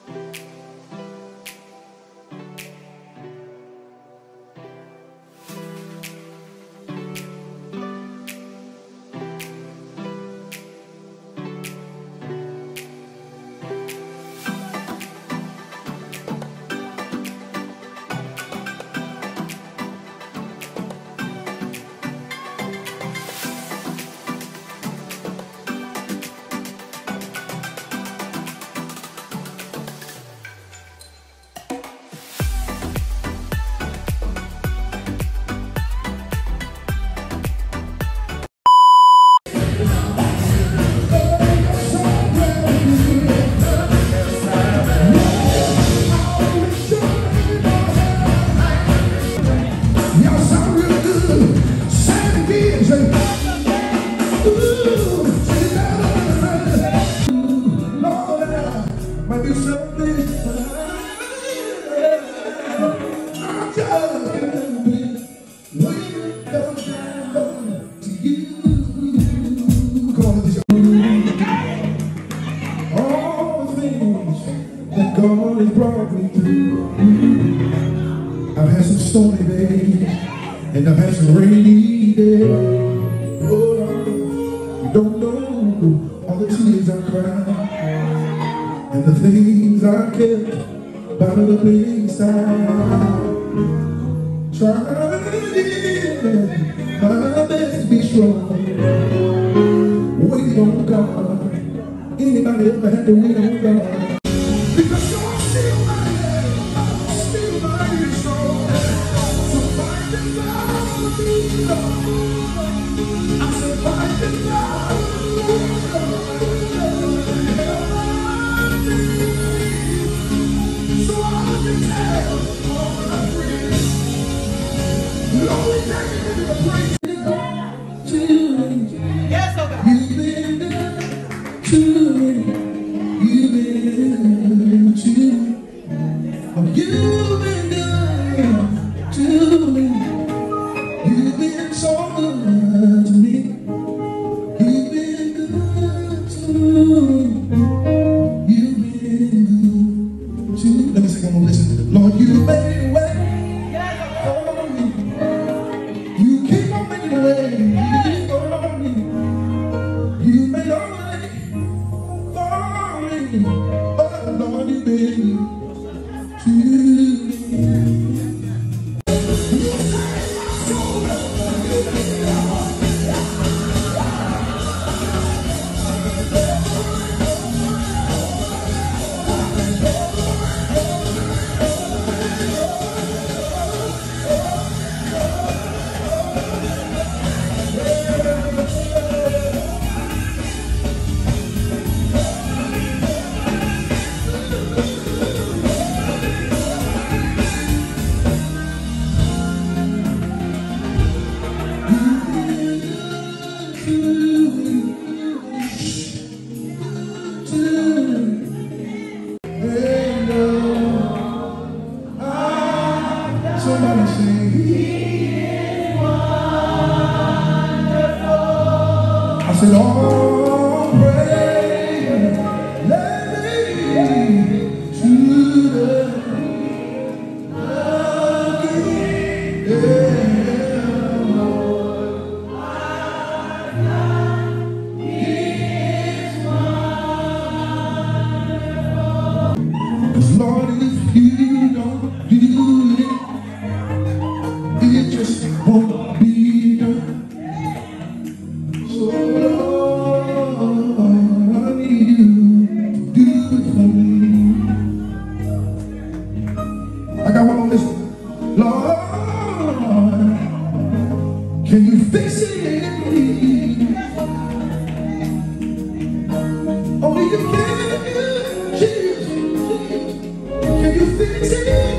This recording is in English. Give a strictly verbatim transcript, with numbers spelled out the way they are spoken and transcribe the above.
God has brought me through. I've had some stormy days, and I've had some rainy days. Oh, you don't know all the tears I cried, and the things I kept bottled up inside. Trying my best to be strong, wait on God. Anybody ever had to wait on God? Because you're still mighty, still mighty strong. So fight the battle, I said fight the battle. So I can tell all my friends, Lord, we thank you for the praise. Yes, oh God. You've been good to me. You've been to me. Oh, you've been good to me. You've been so good to me. You've been good to me. You've been good to me. Let me sing one more. Listen. Lord, you made a way for me. You keep on making a way for me. You made a way for me. Oh, Lord, you've been to me. Somebody say, He is wonderful. I said, oh, pray, let me to the Lord. He is wonderful. 'Cause Lord, if you don't do it, it just won't be done. So Lord, I need you to do it for me. I got one on this. Lord, can you fix it in me? Only you can, Jesus. Can you fix it?